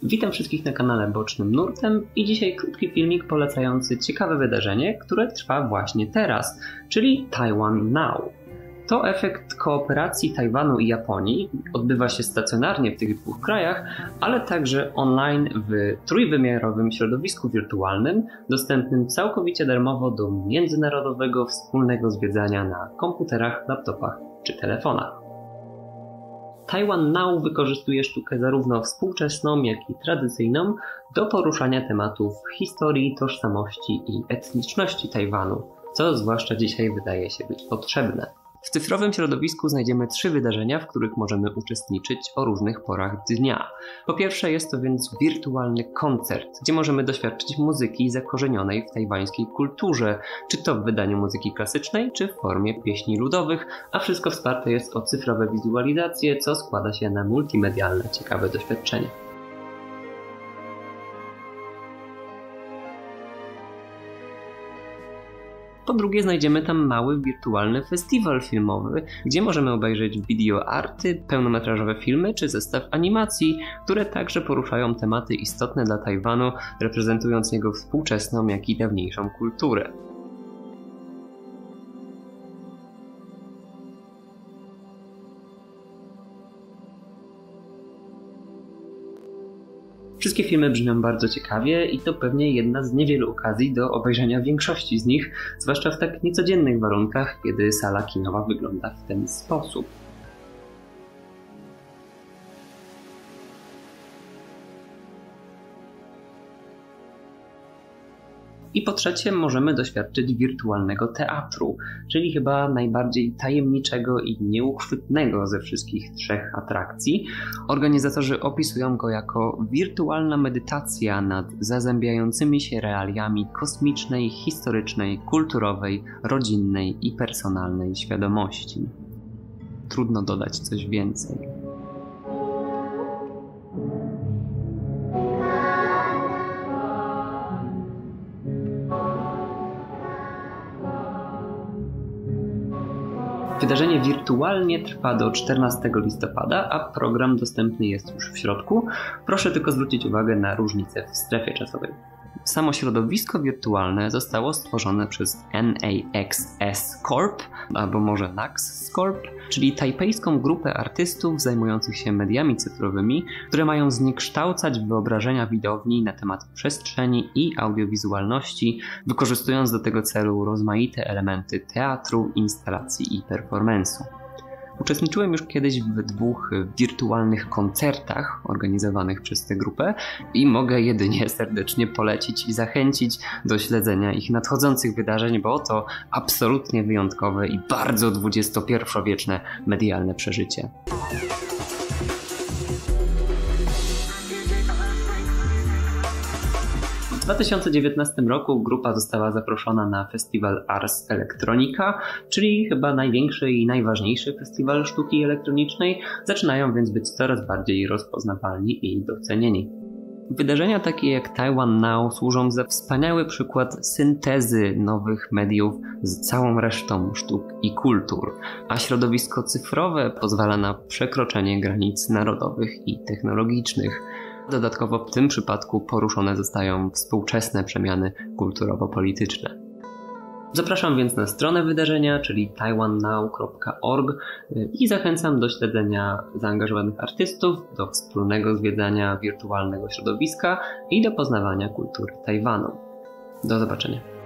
Witam wszystkich na kanale Bocznym Nurtem i dzisiaj krótki filmik polecający ciekawe wydarzenie, które trwa właśnie teraz, czyli Taiwan Now. To efekt kooperacji Tajwanu i Japonii, odbywa się stacjonarnie w tych dwóch krajach, ale także online w trójwymiarowym środowisku wirtualnym, dostępnym całkowicie darmowo do międzynarodowego wspólnego zwiedzania na komputerach, laptopach czy telefonach. Taiwan Now wykorzystuje sztukę zarówno współczesną, jak i tradycyjną do poruszania tematów historii, tożsamości i etniczności Tajwanu, co zwłaszcza dzisiaj wydaje się być potrzebne. W cyfrowym środowisku znajdziemy 3 wydarzenia, w których możemy uczestniczyć o różnych porach dnia. Po pierwsze jest to więc wirtualny koncert, gdzie możemy doświadczyć muzyki zakorzenionej w tajwańskiej kulturze, czy to w wydaniu muzyki klasycznej, czy w formie pieśni ludowych, a wszystko wsparte jest o cyfrowe wizualizacje, co składa się na multimedialne, ciekawe doświadczenie. Po drugie znajdziemy tam mały wirtualny festiwal filmowy, gdzie możemy obejrzeć videoarty, pełnometrażowe filmy czy zestaw animacji, które także poruszają tematy istotne dla Tajwanu, reprezentując jego współczesną jak i dawniejszą kulturę. Wszystkie filmy brzmią bardzo ciekawie i to pewnie jedna z niewielu okazji do obejrzenia większości z nich, zwłaszcza w tak niecodziennych warunkach, kiedy sala kinowa wygląda w ten sposób. I po trzecie możemy doświadczyć wirtualnego teatru, czyli chyba najbardziej tajemniczego i nieuchwytnego ze wszystkich 3 atrakcji. Organizatorzy opisują go jako wirtualna medytacja nad zazębiającymi się realiami kosmicznej, historycznej, kulturowej, rodzinnej i personalnej świadomości. Trudno dodać coś więcej. Wydarzenie wirtualnie trwa do 14 listopada, a program dostępny jest już w środku. Proszę tylko zwrócić uwagę na różnicę w strefie czasowej. Samo środowisko wirtualne zostało stworzone przez NAXS Corp, albo może NAXS Corp, czyli tajpejską grupę artystów zajmujących się mediami cyfrowymi, które mają zniekształcać wyobrażenia widowni na temat przestrzeni i audiowizualności, wykorzystując do tego celu rozmaite elementy teatru, instalacji i performance'u. Uczestniczyłem już kiedyś w 2 wirtualnych koncertach organizowanych przez tę grupę i mogę jedynie serdecznie polecić i zachęcić do śledzenia ich nadchodzących wydarzeń, bo to absolutnie wyjątkowe i bardzo XXI-wieczne medialne przeżycie. W 2019 roku grupa została zaproszona na festiwal Ars Electronica, czyli chyba największy i najważniejszy festiwal sztuki elektronicznej, zaczynają więc być coraz bardziej rozpoznawalni i docenieni. Wydarzenia takie jak Taiwan Now służą za wspaniały przykład syntezy nowych mediów z całą resztą sztuk i kultur, a środowisko cyfrowe pozwala na przekroczenie granic narodowych i technologicznych. Dodatkowo w tym przypadku poruszone zostają współczesne przemiany kulturowo-polityczne. Zapraszam więc na stronę wydarzenia, czyli taiwannow.org i zachęcam do śledzenia zaangażowanych artystów, do wspólnego zwiedzania wirtualnego środowiska i do poznawania kultury Tajwanu. Do zobaczenia.